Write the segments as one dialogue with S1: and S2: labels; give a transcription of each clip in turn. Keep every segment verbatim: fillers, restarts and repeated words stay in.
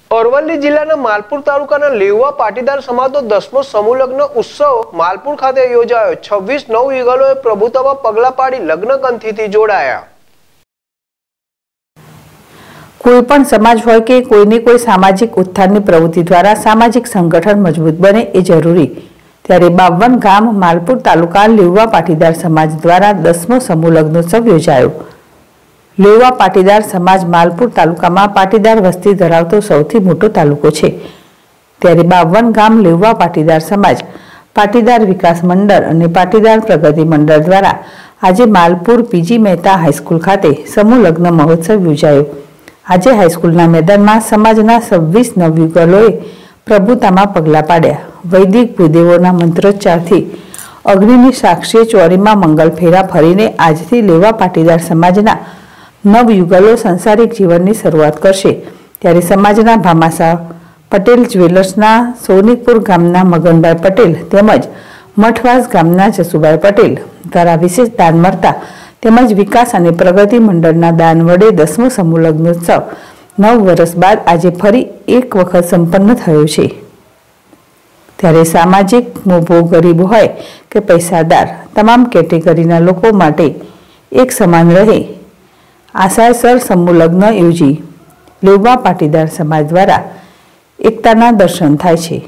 S1: અરવલ્લી જિલ્લાના માલપુર તાલુકાના લેવા પાટીદાર સમાજનો દસમો સમૂહ લગ્ન ઉત્સવ માલપુર ખાતે યોજાયો। છવ્વીસ નવ યુગલોએ પ્રભુતામાં પગલા પાડી લગ્ન કંઠીથી જોડાયા।
S2: कोईपण समाज होय के कोईनी कोई सामाजिक उत्थाननी प्रवृत्ति द्वारा सामाजिक संगठन मजबूत बने ए जरूरी। त्यारे बावन गाम मालपुर तालुका लेवा पाटीदार समाज द्वारा दसमो समूह लग्नोत्सव योजायो। लेवा पाटीदार समाज मालपुर तालुका में पाटीदार वस्ती धरावतो सौथी मोटो तालुको छे। त्यारे बावन गाम लेवा पाटीदार समाज पाटीदार विकास मंडल और पाटीदार प्रगति मंडल द्वारा आज मालपुर पीजी मेहता हाईस्कूल खाते समूह लग्न महोत्सव योजायो। आज हाईस्कूलना मैदान में समाजना छव्वीस नवयुगलोए प्रभुतामां पगला पाड्या। वैदिक भूदेवोना मंत्रोच्चारथी अग्निनी साक्षीए चोरीमां मंगल फेरा फरीने आजथी लेवा पाटीदार समाजना नवयुगलो संसारिक जीवननी शरूआत करशे। त्यारे समाजना भामासा पटेल ज्वेलर्सना सोनिकपुर गामना मगनभाई पटेल तेमज मठवास गामना जसुभाई पटेल द्वारा विशेष दान मळता तेमज विकास और प्रगति मंडलना दान वडे दसमो समूह लग्नोत्सव नव वर्ष बाद आज फरी एक वखत संपन्न थयो छे। त्यारे सामाजिक मोभो गरीब होय के पैसादार तमाम केटेगरीना लोको माटे एक समान रहे आशासर समूह लग्न योजी लेवा पाटीदार समाज द्वारा एकताना दर्शन थाय छे।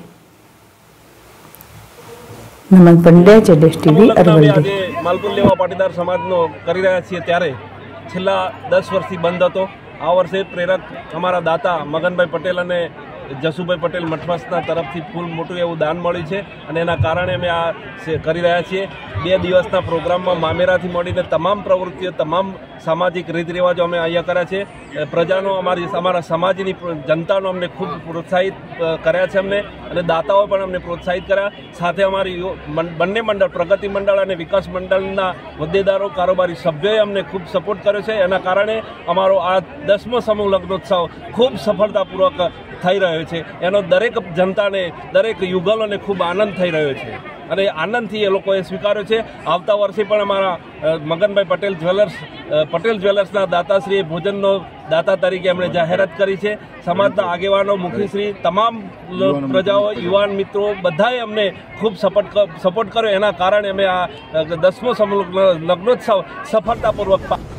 S2: नमन पंड्या जेडीएसटीवी अरवल्ली।
S3: मालपुर लेवा पाटीदार समाजनो करी रह्या छीए त्यारे छेल्ला दस वर्षथी बंध हतो। आ वर्षे प्रेरक अमारा दाता मगनभाई पटेल अने जसुभाई पटेल मठवासना तरफथी फूल मोटुं एवुं दान मळ्युं छे अने एना कारणे अमे आ करी रह्या छीए। बे दिवसना प्रोग्राममां मामेराथी मळीने तमाम प्रवृत्तिओ तमाम सामाजिक रीत रिवाजो अमे अहींया कर्या छे। प्रजानो अमारी अमारा समाजनी जनतानो अमने खूब प्रोत्साहित कर्या छे अमने अने दाताओ पण अमने प्रोत्साहित कर्या। साथे अमारी बंने मंडळ प्रगति मंडळ अने विकास मंडळना होद्देदारो कारोबारी सभ्योए अमने खूब सपोर्ट कर्यो छे। एना कारणे अमारो आ दसमो समूह लग्नोत्सव खूब सफलतापूर्वक थई रह्यो छे। एनो दरेक जनताने दरेक युगलोने खूब आनंद थई रह्यो छे અને આનંદથી એ લોકોએ સ્વીકાર્યો છે। આવતા વર્ષે પણ અમારા મગનભાઈ પટેલ જ્વેલર્સ પટેલ જ્વેલર્સના દાતાશ્રીએ ભોજનનો દાતા તરીકે એમણે જાહેરાત કરી છે। સમાજના આગેવાનો મુખીશ્રી તમામ પ્રજાઓ યુવાન મિત્રો બધાએ અમને ખૂબ સપોર્ટ સપોર્ટ કર્યો। એના કારણે અમે આ દસમો સમૂહ લગ્નોત્સવ સફળતાપૂર્વક